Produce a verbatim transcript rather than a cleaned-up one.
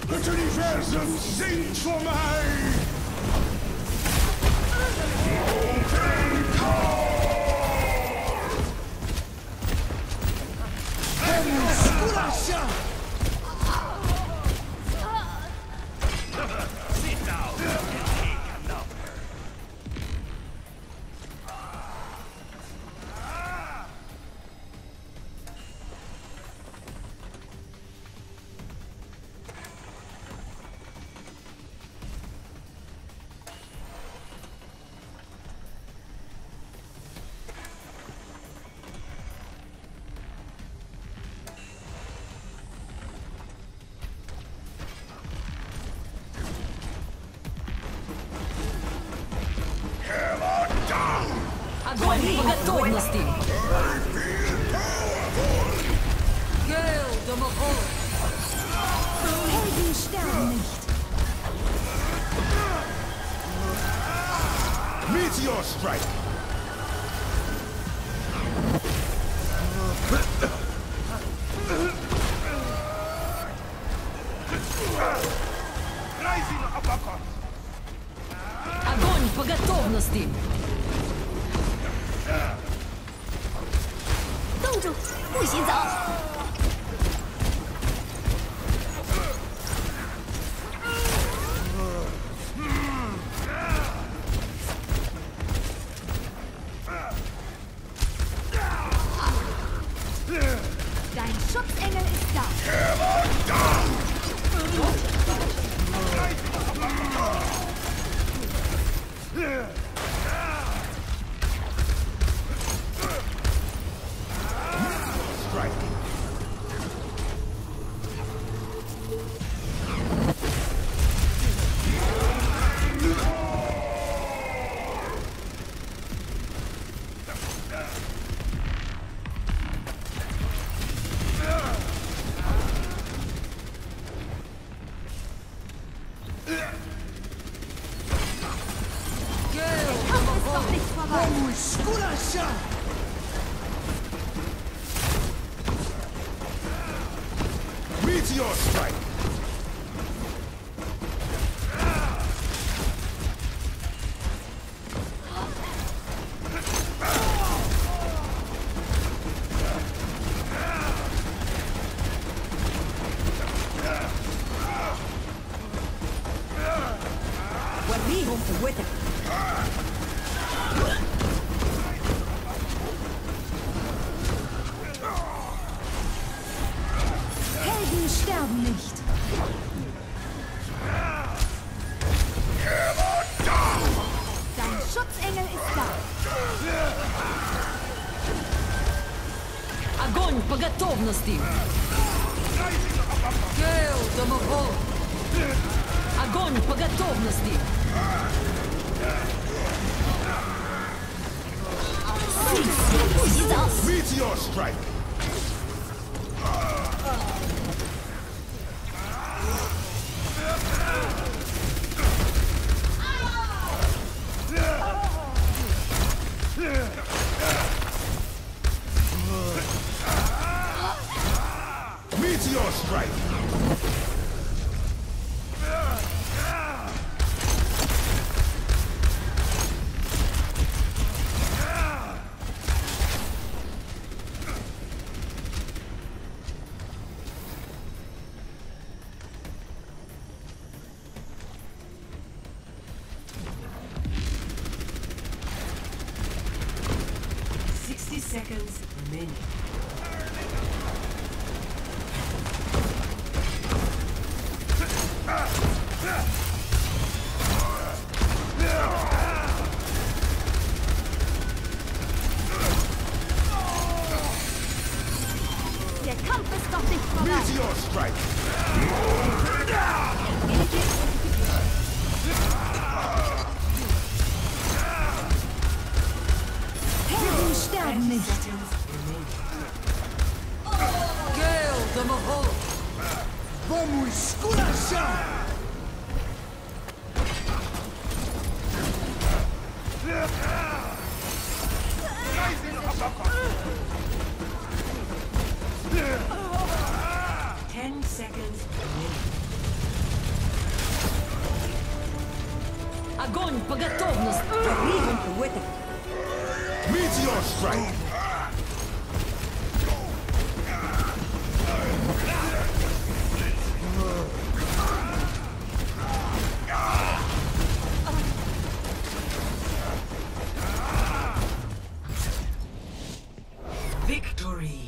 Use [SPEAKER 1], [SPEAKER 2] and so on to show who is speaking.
[SPEAKER 1] Het universum zingt voor mij! Open call!
[SPEAKER 2] Sit down and take a nap.
[SPEAKER 3] Огонь по готовности! Gale, Domofon!
[SPEAKER 4] Helden sterben nicht.
[SPEAKER 1] Meteor strike!
[SPEAKER 2] Rising uppercut.
[SPEAKER 3] Огонь по готовности!
[SPEAKER 4] 冻住，不许走！ Dein Schutzengel ist da.
[SPEAKER 1] Meteor strike!
[SPEAKER 3] وريهم قوتك!
[SPEAKER 4] Helden sterben nicht. Dein Schutzengel ist da.
[SPEAKER 3] Огонь по готовности! Gale, Domofon! Огонь по готовности!
[SPEAKER 4] 不许走！
[SPEAKER 1] Meteor strike! Meteor strike!
[SPEAKER 3] sixty seconds remaining.
[SPEAKER 4] Der Kampf ist doch nicht vorbei.
[SPEAKER 1] Meteor strike!
[SPEAKER 4] Helden sterben nicht.
[SPEAKER 3] Gale, Domofon!
[SPEAKER 1] Vamos esculachar!
[SPEAKER 2] Rising uppercut.
[SPEAKER 3] Ten seconds remaining. Огонь по готовности! Прием какой-то!
[SPEAKER 1] Meteor strike!
[SPEAKER 3] Victory!